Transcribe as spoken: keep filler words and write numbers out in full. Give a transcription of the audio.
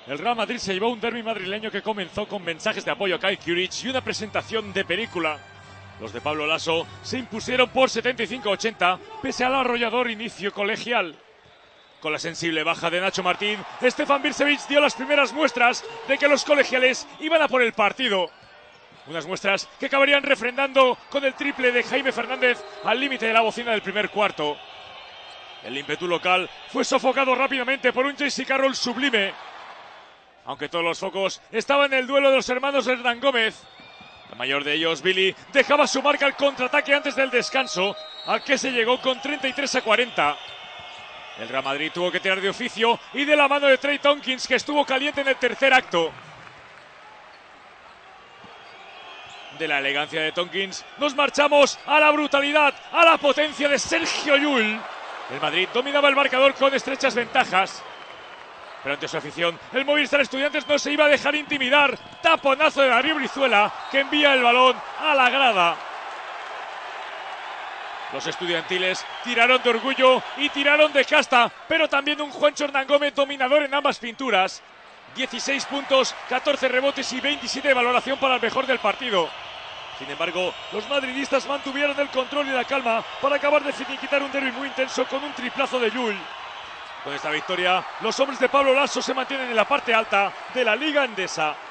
El Real Madrid se llevó un derbi madrileño que comenzó con mensajes de apoyo a Kyle Kuric y una presentación de película. Los de Pablo Laso se impusieron por setenta y cinco a ochenta, pese al arrollador inicio colegial. Con la sensible baja de Nacho Martín, Stefan Birsevich dio las primeras muestras de que los colegiales iban a por el partido. Unas muestras que acabarían refrendando con el triple de Jaime Fernández al límite de la bocina del primer cuarto. El ímpetu local fue sofocado rápidamente por un J C Carroll sublime. Aunque todos los focos estaban en el duelo de los hermanos Hernán Gómez, el mayor de ellos, Billy, dejaba su marca al contraataque antes del descanso, al que se llegó con treinta y tres a cuarenta. El Real Madrid tuvo que tirar de oficio y de la mano de Trey Tompkins, que estuvo caliente en el tercer acto. De la elegancia de Tompkins nos marchamos a la brutalidad, a la potencia de Sergio Llull. El Madrid dominaba el marcador con estrechas ventajas, pero ante su afición, el Movistar Estudiantes no se iba a dejar intimidar. Taponazo de Darío Brizuela, que envía el balón a la grada. Los estudiantiles tiraron de orgullo y tiraron de casta, pero también un Juancho Hernán Gómez dominador en ambas pinturas. dieciséis puntos, catorce rebotes y veintisiete de valoración para el mejor del partido. Sin embargo, los madridistas mantuvieron el control y la calma para acabar de finiquitar un derbi muy intenso con un triplazo de Llull. Con esta victoria, los hombres de Pablo Laso se mantienen en la parte alta de la Liga Endesa.